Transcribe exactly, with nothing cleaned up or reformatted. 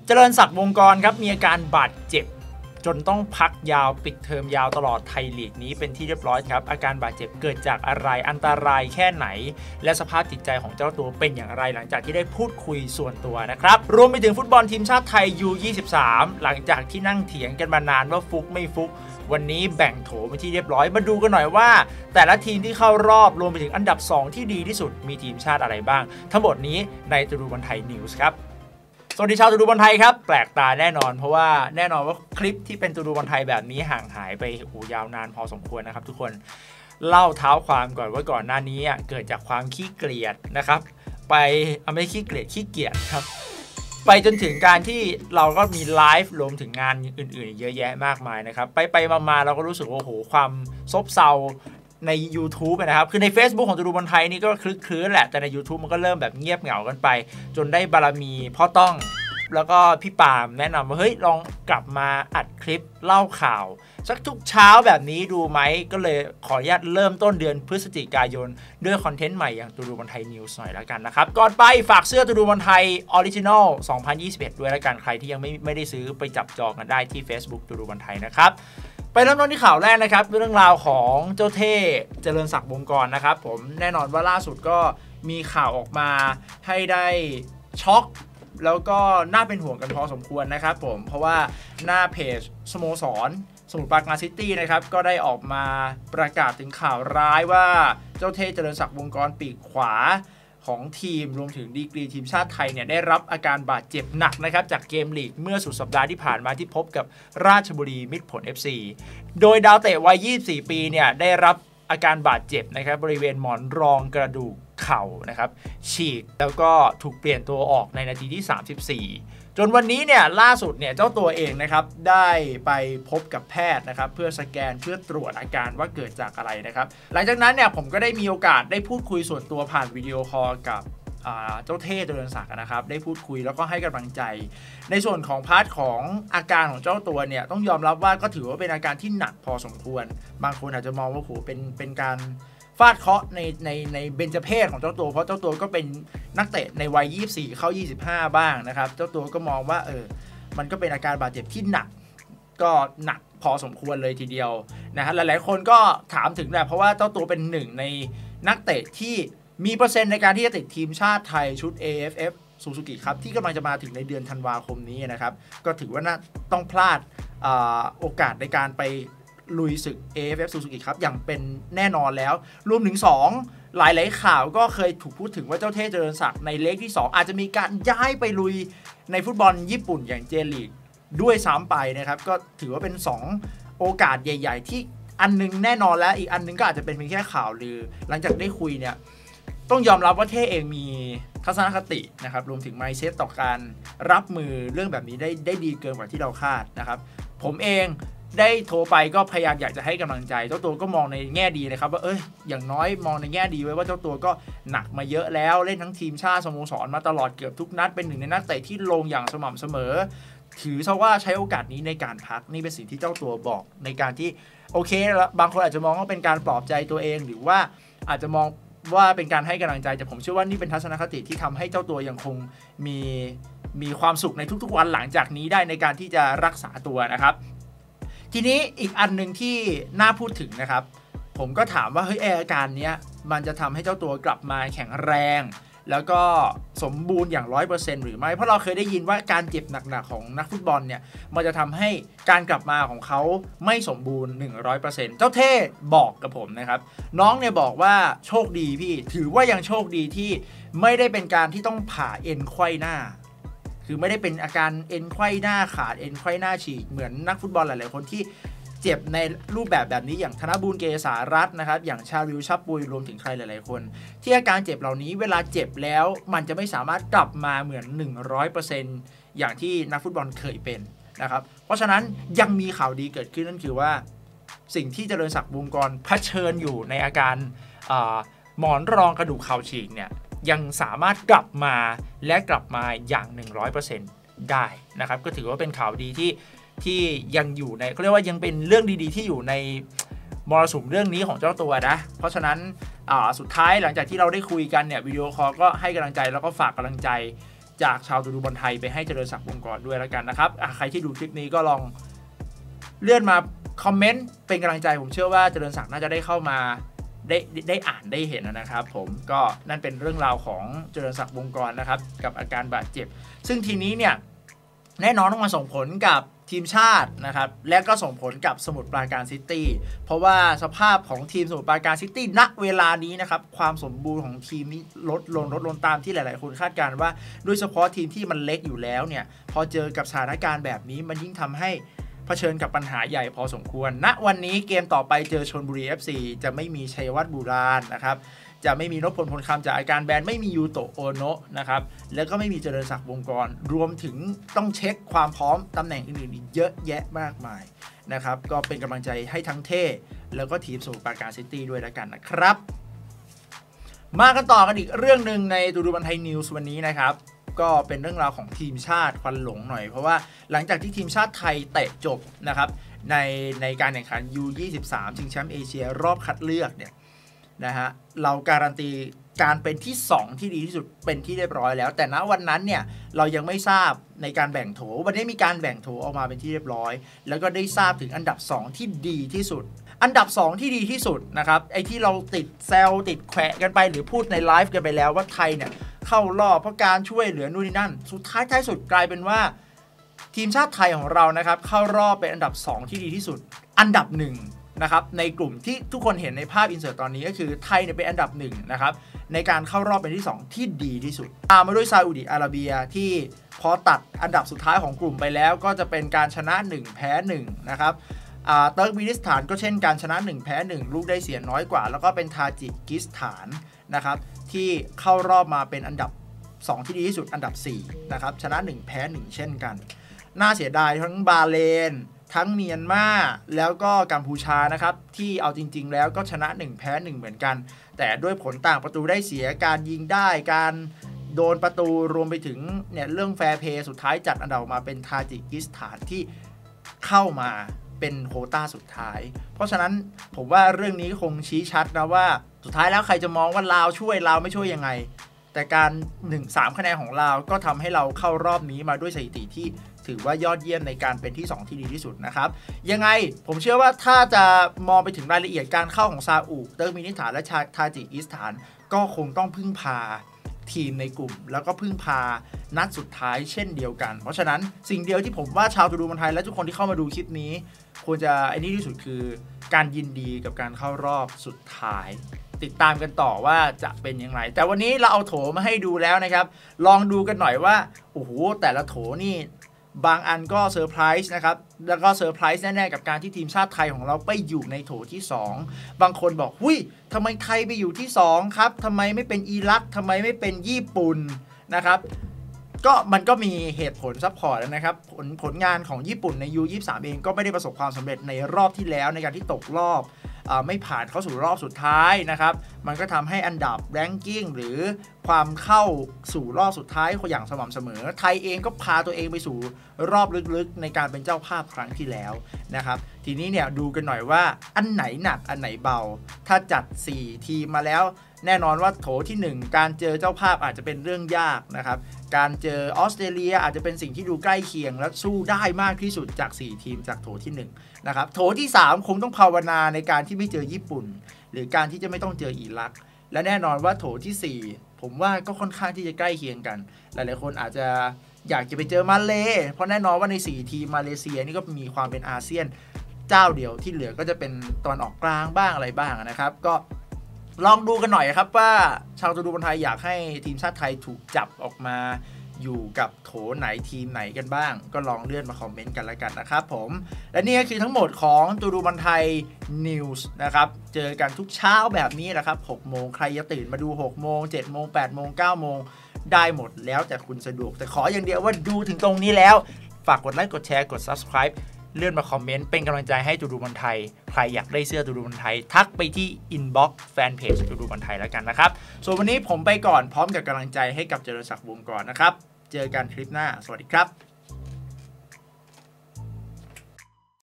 เจริญศักดิ์วงกรครับมีอาการบาดเจ็บจนต้องพักยาวปิดเทอมยาวตลอดไทยลีกนี้เป็นที่เรียบร้อยครับอาการบาดเจ็บเกิดจากอะไรอันตรายแค่ไหนและสภาพจิตใจของเจ้าตัวเป็นอย่างไรหลังจากที่ได้พูดคุยส่วนตัวนะครับรวมไปถึงฟุตบอลทีมชาติไทย ยู ยี่สิบสาม หลังจากที่นั่งเถียงกันมานานว่าฟุกไม่ฟุกวันนี้แบ่งโถเป็นที่เรียบร้อยมาดูกันหน่อยว่าแต่ละทีมที่เข้ารอบรวมไปถึงอันดับสองที่ดีที่สุดมีทีมชาติอะไรบ้างทั้งหมดนี้ในตูดูบอลไทยนิวส์ครับสวัสดีชาวตูดูบอลไทยครับแปลกตาแน่นอนเพราะว่าแน่นอนว่าคลิปที่เป็นตูดูบอลไทยแบบนี้ห่างหายไปโอ้ยาวนานพอสมควรนะครับทุกคนเล่าเท้าความก่อนว่าก่อนหน้านี้เกิดจากความขี้เกียจนะครับไปเอาไม่ขี้เกียจขี้เกียจครับไปจนถึงการที่เราก็มีไลฟ์รวมถึงงานอื่นๆเยอะแยะมากมายนะครับไปไปมาๆเราก็รู้สึกว่าโอ้โหความซบเซาใน YouTube นะครับคือใน Facebook ของตูดูบอลไทยนี่ก็คลึกคลื้นแหละแต่ใน YouTube มันก็เริ่มแบบเงียบเหงากันไปจนได้บารมีพ่อต้องแล้วก็พี่ปาล์มแนะนำว่าเฮ้ยลองกลับมาอัดคลิปเล่าข่าวสักทุกเช้าแบบนี้ดูไหมก็เลยขออนุญาตเริ่มต้นเดือนพฤศจิกายนด้วยคอนเทนต์ใหม่อย่างตูดูบอลไทยนิวส์หน่อยแล้วกันนะครับก่อนไปฝากเสื้อตูดูบอลไทยออริจินอลสองพันยี่สิบเอ็ดด้วยแล้วกันใครที่ยังไม่ไม่ได้ซื้อไปจับจองกันได้ที่ Facebook ตูดูบอลไทยนะครับไปเริ่มต้นที่ข่าวแรกนะครับเรื่องราวของเจ้าเท่เจริญศักดิ์วงกรนะครับผมแน่นอนว่าล่าสุดก็มีข่าวออกมาให้ได้ช็อกแล้วก็น่าเป็นห่วงกันพอสมควรนะครับผมเพราะว่าหน้าเพจสโมสรสมุทรปราการซิตี้นะครับก็ได้ออกมาประกาศถึงข่าวร้ายว่าเจ้าเท่เจริญศักดิ์วงกรปีกขวาของทีมรวมถึงดีกรีทีมชาติไทยเนี่ยได้รับอาการบาดเจ็บหนักนะครับจากเกมลีกเมื่อสุดสัปดาห์ที่ผ่านมาที่พบกับราชบุรีมิตรผล เอฟ ซี โดยดาวเตะวัยยี่สิบสี่ปีเนี่ยได้รับอาการบาดเจ็บนะครับบริเวณหมอนรองกระดูกเข่านะครับฉีกแล้วก็ถูกเปลี่ยนตัวออกในนาทีที่สามสิบสี่จนวันนี้เนี่ยล่าสุดเนี่ยเจ้าตัวเองนะครับได้ไปพบกับแพทย์นะครับเพื่อสแกนเพื่อตรวจอาการว่าเกิดจากอะไรนะครับหลังจากนั้นเนี่ยผมก็ได้มีโอกาสได้พูดคุยส่วนตัวผ่านวิดีโอคอลกับเจ้าเท่เจริญศักดิ์นะครับได้พูดคุยแล้วก็ให้กำลังใจในส่วนของพาร์ทของอาการของเจ้าตัวเนี่ยต้องยอมรับว่าก็ถือว่าเป็นอาการที่หนักพอสมควรบางคนอาจจะมองว่าโหเป็นเป็นการฟาดเคราะห์ในในในเบญจเพศของเจ้าตัวเพราะเจ้าตัวก็เป็นนักเตะในวัยยี่สิบสี่เข้ายี่สิบห้าบ้างนะครับเจ้าตัวก็มองว่าเออมันก็เป็นอาการบาดเจ็บที่หนักก็หนักพอสมควรเลยทีเดียวนะฮะหลายๆคนก็ถามถึงแหละเพราะว่าเจ้าตัวเป็นหนึ่งในนักเตะที่มีเปอร์เซ็นต์ในการที่จะติดทีมชาติไทยชุด เอ เอฟ เอฟ Suzuki ครับที่กำลังจะมาถึงในเดือนธันวาคมนี้นะครับก็ถือว่าน่าต้องพลาดโอกาสในการไปลุยศึก เอ เอฟ เอฟ Suzuki ครับอย่างเป็นแน่นอนแล้วรวมถึงสองหลายๆข่าวก็เคยถูกพูดถึงว่าเจ้าเท่เจริญศักดิ์ในเลกที่สองอาจจะมีการย้ายไปลุยในฟุตบอลญี่ปุ่นอย่างเจลีกด้วยซ้ำไปนะครับก็ถือว่าเป็นสองโอกาสใหญ่ๆที่อันนึงแน่นอนแล้วอีกอันนึงก็อาจจะเป็นเพียงแค่ข่าวลือหลังจากได้คุยเนี่ยต้องยอมรับว่าเท่เองมีทัศนคตินะครับรวมถึง mindset ต่อการรับมือเรื่องแบบนี้ได้ได้ดีเกินกว่าที่เราคาดนะครับผมเองได้โทรไปก็พยายามอยากจะให้กำลังใจเจ้าตัวก็มองในแง่ดีนะครับว่าเอ้ยอย่างน้อยมองในแง่ดีไว้ว่าเจ้าตัวก็หนักมาเยอะแล้วเล่นทั้งทีมชาติสโมสรมาตลอดเกือบทุกนัดเป็นหนึ่งในนักเตะที่ลงอย่างสม่ำเสมอถือซะว่าใช้โอกาสนี้ในการพักนี่เป็นสิ่งที่เจ้าตัวบอกในการที่โอเคบางคนอาจจะมองว่าเป็นการปลอบใจตัวเองหรือว่าอาจจะมองว่าเป็นการให้กำลังใจแต่ผมเชื่อว่านี่เป็นทัศนคติที่ทำให้เจ้าตัวยังคงมีมีความสุขในทุกๆวันหลังจากนี้ได้ในการที่จะรักษาตัวนะครับทีนี้อีกอันหนึ่งที่น่าพูดถึงนะครับผมก็ถามว่าเฮ้ยอาการเนี้ยมันจะทำให้เจ้าตัวกลับมาแข็งแรงแล้วก็สมบูรณ์อย่าง ร้อยเปอร์เซ็นต์ หรือไม่เพราะเราเคยได้ยินว่าการเจ็บหนักๆของนักฟุตบอลเนี่ยมันจะทำให้การกลับมาของเขาไม่สมบูรณ์ หนึ่งร้อยเปอร์เซ็นต์ เจ้าเท่บอกกับผมนะครับน้องเนี่ยบอกว่าโชคดีพี่ถือว่ายังโชคดีที่ไม่ได้เป็นการที่ต้องผ่าเอ็นไขว้หน้าคือไม่ได้เป็นอาการเอ็นไขว้หน้าขาดเอ็นไขว้หน้าฉีกเหมือนนักฟุตบอลหลายๆคนที่เจ็บในรูปแบบแบบนี้อย่างธนบูรณ์เกษารัตน์นะครับอย่างชาลิวชับปุยรวมถึงใครหลายๆคนที่อาการเจ็บเหล่านี้เวลาเจ็บแล้วมันจะไม่สามารถกลับมาเหมือน หนึ่งร้อยเปอร์เซ็นต์ อย่างที่นักฟุตบอลเคยเป็นนะครับเพราะฉะนั้นยังมีข่าวดีเกิดขึ้นนั่นคือว่าสิ่งที่เจริญศักดิ์วงกรเผชิญอยู่ในอาการหมอนรองกระดูกเข่าฉีกเนี่ยยังสามารถกลับมาและกลับมาอย่าง หนึ่งร้อยเปอร์เซ็นต์ ได้นะครับก็ถือว่าเป็นข่าวดีที่ที่ยังอยู่ในเขาเรียกว่ายังเป็นเรื่องดีๆที่อยู่ในมรสุมเรื่องนี้ของเจ้าตัวนะเพราะฉะนั้นสุดท้ายหลังจากที่เราได้คุยกันเนี่ยวิดีโอคอลก็ให้กำลังใจแล้วก็ฝากกำลังใจจากชาวตูดูบอลไทยไปให้เจริญศักดิ์วงกรด้วยแล้วกันนะครับใครที่ดูคลิปนี้ก็ลองเลื่อนมาคอมเมนต์เป็นกำลังใจผมเชื่อว่าเจริญศักดิ์น่าจะได้เข้ามาได้ได้อ่านได้เห็นนะครับผมก็นั่นเป็นเรื่องราวของเจริญศักดิ์วงกรนะครับกับอาการบาดเจ็บซึ่งทีนี้เนี่ยแน่นอนต้องมาส่งผลกับทีมชาตินะครับและก็ส่งผลกับสมุทรปราการซิตี้เพราะว่าสภาพของทีมสมุทรปราการซิตี้ณเวลานี้นะครับความสมบูรณ์ของทีมนี้ลดลงลดลงตามที่หลายๆคนคาดการณ์ว่าโดยเฉพาะทีมที่มันเล็กอยู่แล้วเนี่ยพอเจอกับสถานการณ์แบบนี้มันยิ่งทำให้เผชิญกับปัญหาใหญ่พอสมควรณวันนี้เกมต่อไปเจอชลบุรี เอฟ ซี จะไม่มีชัยวัฒน์บุราณนะครับจะไม่มีนพพลพลคำจากอาการแบนไม่มียูโตะโอโนะนะครับแล้วก็ไม่มีเจริญศักดิ์วงกรรวมถึงต้องเช็คความพร้อมตำแหน่งอื่นๆอีกเยอะแยะมากมายนะครับก็เป็นกำลังใจให้ทั้งเท่แล้วก็ทีมสมุทรปราการซิตี้ด้วยแล้วกันนะครับมากันต่อกันอีกเรื่องหนึ่งในตูดูบอลไทยนิวส์วันนี้นะครับก็เป็นเรื่องราวของทีมชาติควันหลงหน่อยเพราะว่าหลังจากที่ทีมชาติไทยเตะจบนะครับในในการแข่งขัน ยู ยี่สิบสาม ชิงแชมป์เอเชียรอบคัดเลือกเนี่ยนะฮะเราการันตีการเป็นที่สองที่ดีที่สุดเป็นที่เรียบร้อยแล้วแต่ณวันนั้นเนี่ยเรายังไม่ทราบในการแบ่งโถวันนี้มีการแบ่งโถออกมาเป็นที่เรียบร้อยแล้วก็ได้ทราบถึงอันดับสองที่ดีที่สุดอันดับสองที่ดีที่สุดนะครับไอ้ที่เราติดแซวติดแขวะกันไปหรือพูดในไลฟ์กันไปแล้วว่าไทยเนี่ยเข้ารอบเพราะการช่วยเหลือนู่นนี่นั่นสุดท้ายท้ายสุดกลายเป็นว่าทีมชาติไทยของเรานะครับเข้ารอบเป็นอันดับสองที่ดีที่สุดอันดับหนึ่งนะครับในกลุ่มที่ทุกคนเห็นในภาพอินเสิร์ตตอนนี้ก็คือไทยเนี่ยเป็นอันดับหนึ่งนะครับในการเข้ารอบเป็นที่สองที่ดีที่สุดตามมาด้วยซาอุดิอาระเบียที่พอตัดอันดับสุดท้ายของกลุ่มไปแล้วก็จะเป็นการชนะหนึ่งแพ้หนึ่งนะครับเติร์กมินิสถานก็เช่นการชนะหนึ่งแพ้หนึ่งลูกได้เสียน้อยกว่าแล้วก็เป็นทาจิกิสถานนะครับที่เข้ารอบมาเป็นอันดับสองที่ดีที่สุดอันดับสี่นะครับชนะหนึ่งแพ้หนึ่งเช่นกันน่าเสียดายทั้งบาเลนทั้งเมียนมาแล้วก็กัมพูชานะครับที่เอาจริงๆแล้วก็ชนะหนึ่งแพ้หนึ่งเหมือนกันแต่ด้วยผลต่างประตูได้เสียการยิงได้การโดนประตูรวมไปถึงเนี่ยเรื่องแฟร์เพย์สุดท้ายจัดอันดับมาเป็นทาจิกิสถานที่เข้ามาเป็นโควต้าสุดท้ายเพราะฉะนั้นผมว่าเรื่องนี้คงชี้ชัดนะว่าสุดท้ายแล้วใครจะมองว่าลาวช่วยลาวไม่ช่วยยังไงแต่การ หนึ่งสาม คะแนนของลาวก็ทำให้เราเข้ารอบนี้มาด้วยสถิติที่ถือว่ายอดเยี่ยมในการเป็นที่สองที่ดีที่สุดนะครับยังไงผมเชื่อว่าถ้าจะมองไปถึงรายละเอียดการเข้าของซาอุเติร์กมินิสถานและทาจิกิสถานก็คงต้องพึ่งพาทีมในกลุ่มแล้วก็พึ่งพานัดสุดท้ายเช่นเดียวกันเพราะฉะนั้นสิ่งเดียวที่ผมว่าชาวตูดูบอลไทยและทุกคนที่เข้ามาดูคลิปนี้ควรจะไอ้นี่ที่สุดคือการยินดีกับการเข้ารอบสุดท้ายติดตามกันต่อว่าจะเป็นอย่างไรแต่วันนี้เราเอาโถมาให้ดูแล้วนะครับลองดูกันหน่อยว่าโอ้โหแต่ละโถนี่บางอันก็เซอร์ไพรส์นะครับแล้วก็เซอร์ไพรส์แน่ๆกับการที่ทีมชาติไทยของเราไปอยู่ในโถที่สองบางคนบอกหุ้ยทำไมไทยไปอยู่ที่สองครับทำไมไม่เป็นอิรักทำไมไม่เป็นญี่ปุ่นนะครับก็มันก็มีเหตุผลซัพพอร์ตแล้วนะครับผลผลงานของญี่ปุ่นใน ยู ยี่สิบสาม เองก็ไม่ได้ประสบความสำเร็จในรอบที่แล้วในการที่ตกรอบไม่ผ่านเข้าสู่รอบสุดท้ายนะครับมันก็ทำให้อันดับแรงกิ้งหรือความเข้าสู่รอบสุดท้ายอย่างสม่ำเสมอไทยเองก็พาตัวเองไปสู่รอบลึกๆในการเป็นเจ้าภาพครั้งที่แล้วนะครับทีนี้เนี่ยดูกันหน่อยว่าอันไหนหนักอันไหนเบาถ้าจัดสี่ทีมมาแล้วแน่นอนว่าโถที่หนึ่งการเจอเจ้าภาพอาจจะเป็นเรื่องยากนะครับการเจอออสเตรเลียอาจจะเป็นสิ่งที่ดูใกล้เคียงและสู้ได้มากที่สุดจากสี่ทีมจากโถที่หนึ่งนะครับโถที่สามคงต้องภาวนาในการที่ไม่เจอญี่ปุ่นหรือการที่จะไม่ต้องเจออิรักและแน่นอนว่าโถที่สี่ผมว่าก็ค่อนข้างที่จะใกล้เคียงกันหลายๆคนอาจจะอยากจะไปเจอมาเลเพราะแน่นอนว่าในสี่ทีมมาเลเซียนี่ก็มีความเป็นอาเซียนเจ้าเดียวที่เหลือก็จะเป็นตอนออกกลางบ้างอะไรบ้างนะครับก็ลองดูกันหน่อยครับว่าชาวตูดูบอลไทยอยากให้ทีมชาติไทยถูกจับออกมาอยู่กับโถไหนทีมไหนกันบ้างก็ลองเลื่อนมาคอมเมนต์กันแล้วกันนะครับผมและนี่ก็คือทั้งหมดของตูดูบอลไทยนิวส์นะครับเจอกันทุกเช้าแบบนี้นะครับหกโมงใครจะตื่นมาดูหกโมงเจ็ดโมงแปดโมงเก้าโมงได้หมดแล้วแต่คุณสะดวกแต่ขออย่างเดียวว่าดูถึงตรงนี้แล้วฝากกดไลค์กดแชร์กด ซับสไครบ์ เลื่อนมาคอมเมนต์เป็นกำลังใจให้ตูดูบอลไทยใครอยากได้เสื้อตูดูบอลไทยทักไปที่อินบ็อกซ์แฟนเพจตูดูบอลไทยแล้วกันนะครับส่วนวันนี้ผมไปก่อนพร้อมกับกำลังใจให้กับเจริญศักดิ์วงศ์ก่อนนะครับเจอกันคลิปหน้าสวัสดีครับ